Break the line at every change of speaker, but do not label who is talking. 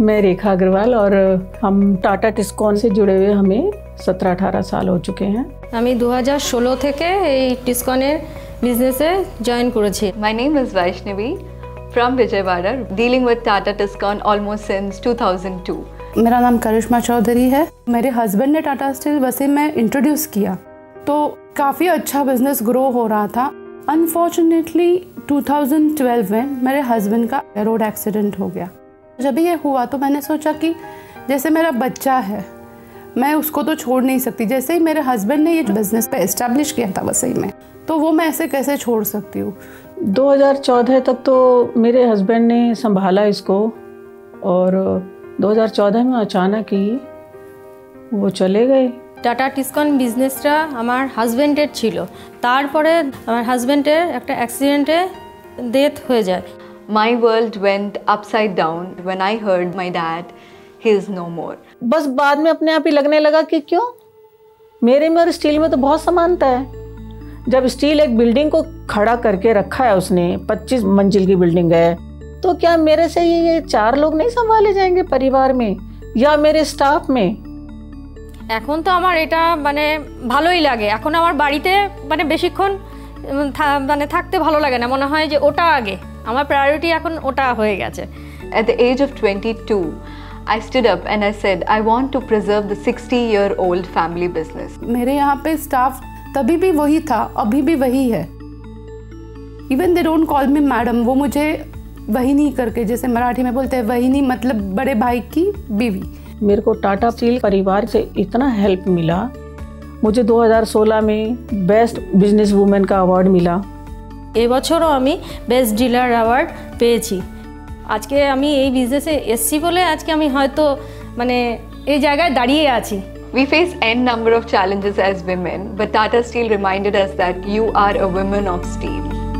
मैं रेखा अग्रवाल और हम टाटा टिस्कॉन से जुड़े हुए हमें 17-18 साल हो चुके हैं।
আমি 2016 থেকে এই টিসকনের বিজনেসে জয়েন করেছি।
My name is Vaishnavi from Vijayawada, dealing with Tata Tiscon almost since 2002.
मेरा नाम करिश्मा चौधरी है। मेरे हस्बैंड ने टाटा स्टील वैसे में इंट्रोड्यूस किया तो काफ़ी अच्छा बिजनेस ग्रो हो रहा था। अनफॉर्चुनेटली 2012 में मेरे हस्बैंड का रोड एक्सीडेंट हो गया। जब ये हुआ तो मैंने सोचा कि जैसे मेरा बच्चा है मैं उसको तो छोड़ नहीं सकती। जैसे ही मेरे हस्बैंड ने ये बिज़नेस पे इस्टेब्लिश किया था वसई में, तो वो मैं ऐसे कैसे छोड़ सकती हूँ।
2014 तक तो मेरे हस्बैंड ने संभाला इसको और 2014 में अचानक ही वो चले गए।
টাটা টিসকন বিজনেসটা আমার হাজবেন্ডের ছিল, তারপরে আমার হাজবেন্ডের একটা অ্যাক্সিডেন্টে ডেথ হয়ে যায়।
My world went upside down when I heard my dad, he is no more.
बस बाद में अपने आप ही लगने लगा कि क्यों, मेरे में और स्टील में तो बहुत समानता है। जब स्टील एक बिल्डिंग को खड़ा करके रखा है उसने, 25 मंजिल की बिल्डिंग है, तो क्या मेरे से ये 4 लोग नहीं संभाले जाएंगे परिवार में या मेरे स्टाफ में।
এখন তো আমার এটা মানে ভালোই লাগে। এখন আমার বাড়িতে মানে বেশিক্ষণ মানে থাকতে ভালো লাগে না, মনে হয় যে ওটা আগে, আমার প্রায়োরিটি এখন ওটা হয়ে গেছে।
At the age of 22, I stood up and I said, I want to preserve the 60-year-old family business.
मेरे यहाँ पे स्टाफ तभी भी वही था, अभी भी वही है। Even they don't call me madam, वो मुझे वहीनी करके, जैसे मराठी में बोलते हैं वहीनी, मतलब बड़े भाई की बीवी।
मेरे को टाटा स्टील परिवार से इतना हेल्प मिला। मुझे 2016 में बेस्ट बिजनेस वुमेन का अवार्ड मिला।
এবছরও আমি বেস্ট ডিলার অ্যাওয়ার্ড পেয়েছি। আজকে আমি এই বিজনেসে এসছি বলে আজকে আমি হয়তো মানে এই জায়গায় দাঁড়িয়ে আছি।
We face n number of challenges as women, but Tata Steel reminded us that you are a woman of steel.